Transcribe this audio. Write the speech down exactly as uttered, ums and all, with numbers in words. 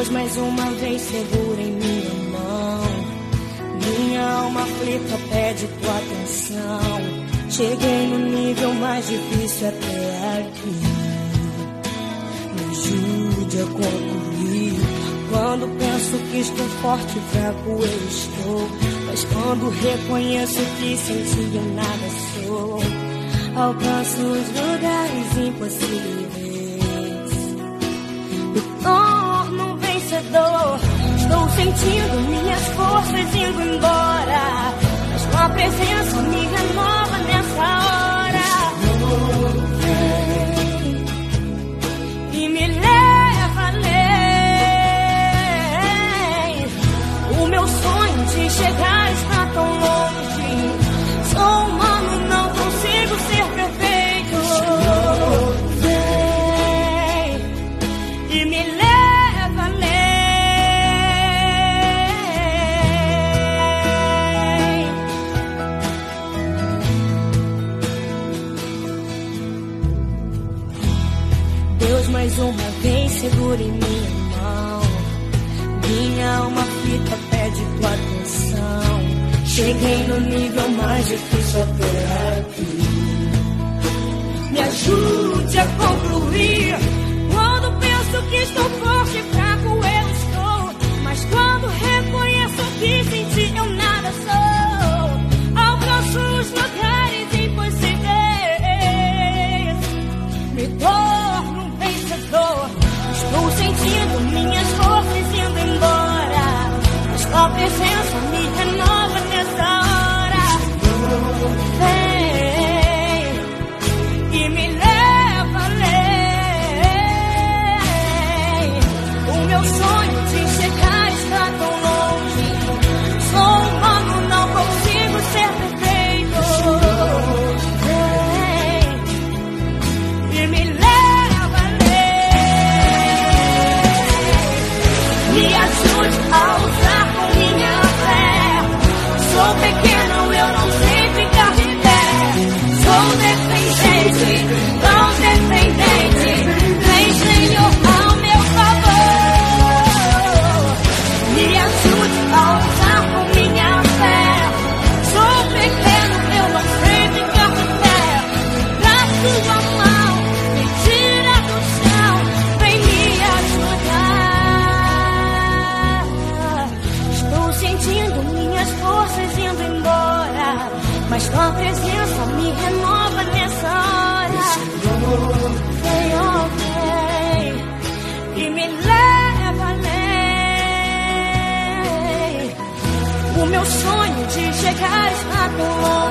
Deus mais uma vez segura em minha mão. Minha alma aflita pede tua atenção. Cheguei no nível mais difícil até aqui. Me ajude a concluir. Quando penso que estou forte e fraco eu estou, mas quando reconheço que sem ti eu nada sou, alcanço os lugares impossíveis, me torno um vencedor. Estou sentindo minhas forças indo embora, mas com a presença me renova nessa hora. Vem e me leva além. O meu sonho de chegar está tão longe. Sou humano, não consigo ser perfeito. Vem e me leva além. Deus mais uma vez segura em minha mão. Minha alma aflita pede tua atenção. Cheguei no nível mais difícil até aqui. Me ajude a concluir. Quando penso que estou forte e fraco eu estou, mas quando reconheço que sem ti eu nada sou, alcanço os lugares impossíveis, me torno um vencedor. Estou sentindo minhas forças indo embora, mas tua presença me renova nessa hora. Vem e me leva além. O meu sonho de chegar está tão longe. Sou humano, não consigo ser perfeito. Vem e me leva além. Me ajude a usar com minha fé. Sou pequeno, eu não sei ficar de pé. Sou dependente, tão dependente. Vem, Senhor, ao meu favor. Me ajude a usar com minha fé. Sou pequeno, eu não sei ficar de pé. Da tua mão, me tira do chão. Vem me ajudar. Estou sentindo minhas forças indo embora, mas tua presença me renova nessa hora. Vem, oh, vem e me leva além. O meu sonho de chegar está tão longe.